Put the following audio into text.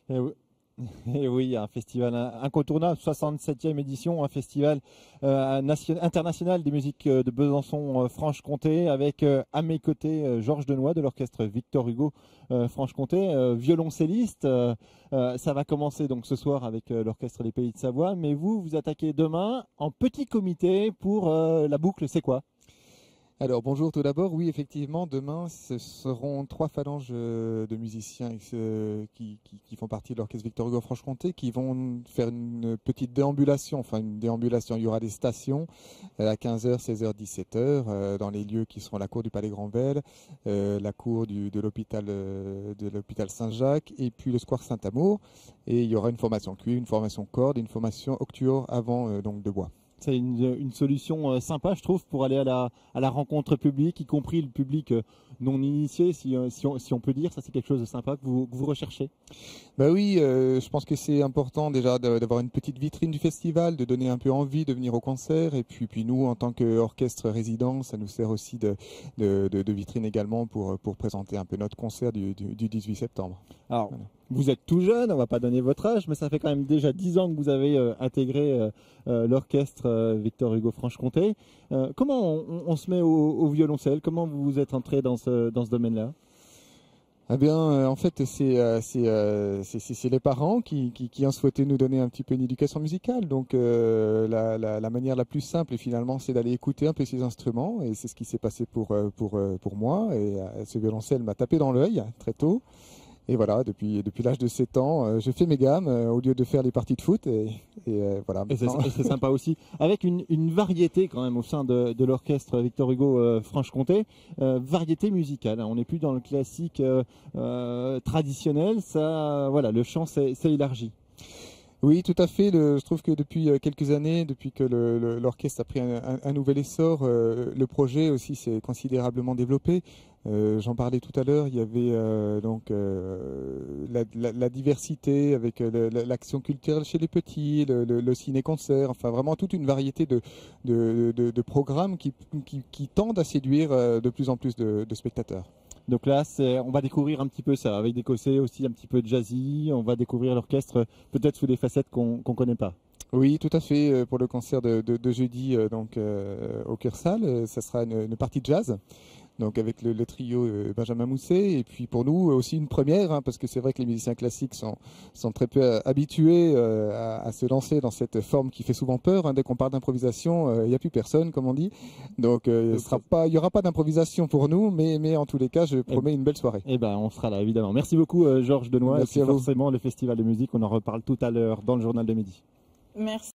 Eh oui, eh oui, un festival incontournable, 67e édition, un festival international des musiques de Besançon, Franche-Comté, avec à mes côtés Georges Denoy de l'orchestre Victor Hugo Franche-Comté, violoncelliste. Ça va commencer donc ce soir avec l'orchestre des Pays de Savoie, mais vous attaquez demain en petit comité pour la boucle, c'est quoi? Alors bonjour tout d'abord, oui effectivement demain ce seront trois phalanges de musiciens qui font partie de l'orchestre Victor Hugo Franche-Comté qui vont faire une petite déambulation, enfin une déambulation, il y aura des stations à 15h, 16h, 17h dans les lieux qui seront la cour du Palais Grand-Vel, la cour de l'hôpital Saint-Jacques et puis le square Saint-Amour, et il y aura une formation cuivre, une formation corde, une formation octuor avant donc de bois. C'est une solution sympa, je trouve, pour aller à la rencontre publique, y compris le public non initié, si on peut dire. Ça, c'est quelque chose de sympa que vous recherchez. Bah oui, je pense que c'est important déjà d'avoir une petite vitrine du festival, de donner un peu envie de venir au concert. Et puis nous, en tant qu'orchestre résident, ça nous sert aussi de vitrine également pour présenter un peu notre concert du 18 septembre. Alors, Voilà. vous êtes tout jeune, on va pas donner votre âge, mais ça fait quand même déjà 10 ans que vous avez intégré l'orchestre Victor Hugo Franche-Comté. Comment on se met au violoncelle? Comment vous êtes entré dans ce domaine-là? Eh bien, en fait, c'est les parents qui ont souhaité nous donner un petit peu une éducation musicale. Donc, la manière la plus simple, finalement, c'est d'aller écouter un peu ces instruments. Et c'est ce qui s'est passé pour moi. Et ce violoncelle m'a tapé dans l'œil très tôt. Et voilà, depuis l'âge de 7 ans, je fais mes gammes au lieu de faire les parties de foot. Voilà. Et c'est sympa aussi. Avec une variété quand même au sein de l'orchestre Victor Hugo Franche-Comté, variété musicale. Hein. On n'est plus dans le classique traditionnel. Ça, voilà, le chant s'est élargi. Oui, tout à fait. Je trouve que depuis quelques années, depuis que l'orchestre a pris un nouvel essor, le projet aussi s'est considérablement développé. J'en parlais tout à l'heure, il y avait la diversité avec l'action culturelle chez les petits, le ciné-concert, enfin vraiment toute une variété de programmes qui tendent à séduire de plus en plus de spectateurs. Donc là, on va découvrir un petit peu ça, avec des côtés aussi un petit peu jazzy. On va découvrir l'orchestre peut-être sous des facettes qu'on connaît pas. Oui, tout à fait. Pour le concert de jeudi au Cursal, ça sera une partie de jazz. Donc avec le trio Benjamin Mousset, et puis pour nous aussi une première, hein, parce que c'est vrai que les musiciens classiques sont très peu habitués à se lancer dans cette forme qui fait souvent peur. Hein. Dès qu'on parle d'improvisation, il n'y a plus personne, comme on dit. Donc il y aura pas d'improvisation pour nous, mais en tous les cas, je promets une belle soirée. Eh ben, on sera là évidemment. Merci beaucoup Georges Denoy. Merci et à vous. forcément le festival de musique, on en reparle tout à l'heure dans le journal de midi. Merci.